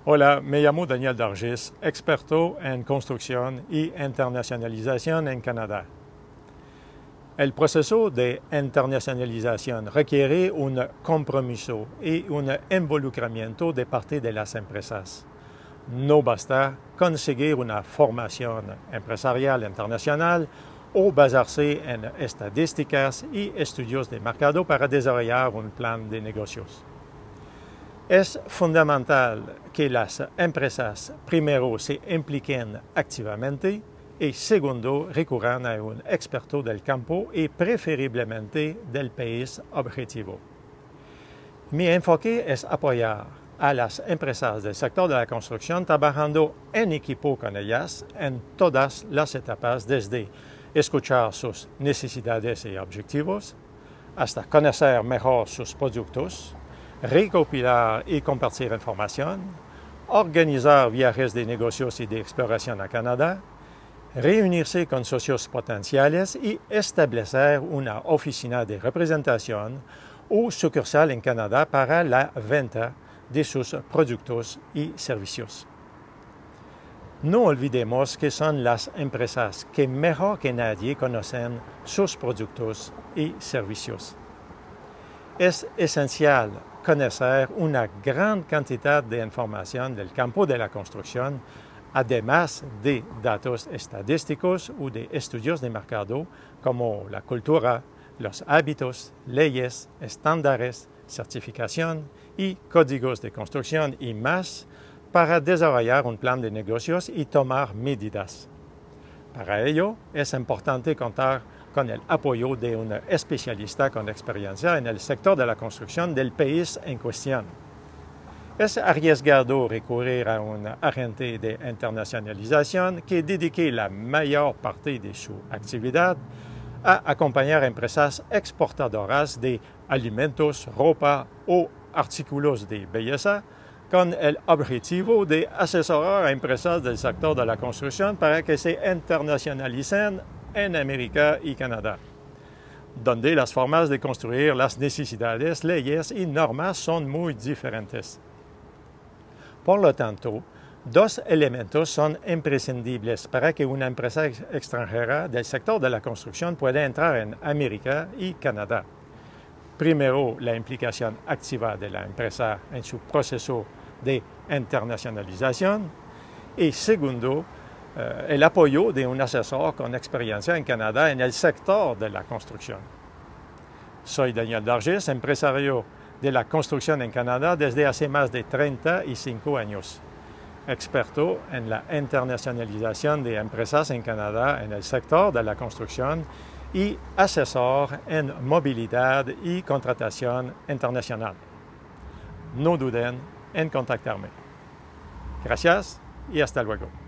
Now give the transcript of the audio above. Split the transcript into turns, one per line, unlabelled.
Hola, me llamo Daniel Dargis, experto en construcción y internacionalización en Canadá. El proceso de internacionalización requiere un compromiso y un involucramiento de parte de las empresas. No basta conseguir una formación empresarial internacional o basarse en estadísticas y estudios de mercado para desarrollar un plan de negocios. Es fundamental que las empresas primero se impliquen activamente y segundo recurran a un experto del campo y preferiblemente del país objetivo. Mi enfoque es apoyar a las empresas del sector de la construcción trabajando en equipo con ellas en todas las etapas, desde escuchar sus necesidades y objetivos hasta conocer mejor sus productos, recopilar y compartir información, organizar viajes de negocios y de exploración a Canadá, reunirse con socios potenciales y establecer una oficina de representación o sucursal en Canadá para la venta de sus productos y servicios. No olvidemos que son las empresas que mejor que nadie conocen sus productos y servicios. Es esencial conocer una gran cantidad de información del campo de la construcción, además de datos estadísticos o de estudios de mercado como la cultura, los hábitos, leyes, estándares, certificación y códigos de construcción y más para desarrollar un plan de negocios y tomar medidas. Para ello, es importante contar con el apoyo de un especialista con experiencia en el sector de la construcción del país en cuestión. Es arriesgado recurrir a un agente de internacionalización que dedique la mayor parte de su actividad a acompañar empresas exportadoras de alimentos, ropa o artículos de belleza con el objetivo de asesorar a empresas del sector de la construcción para que se internacionalicen en América y Canadá, donde las formas de construir, las necesidades, leyes y normas son muy diferentes. Por lo tanto, dos elementos son imprescindibles para que una empresa extranjera del sector de la construcción pueda entrar en América y Canadá. Primero, la implicación activa de la empresa en su proceso de internacionalización y segundo, el apoyo de un asesor con experiencia en Canadá en el sector de la construcción. Soy Daniel Dargis, empresario de la construcción en Canadá desde hace más de 35 años, experto en la internacionalización de empresas en Canadá en el sector de la construcción y asesor en movilidad y contratación internacional. No duden en contactarme. Gracias y hasta luego.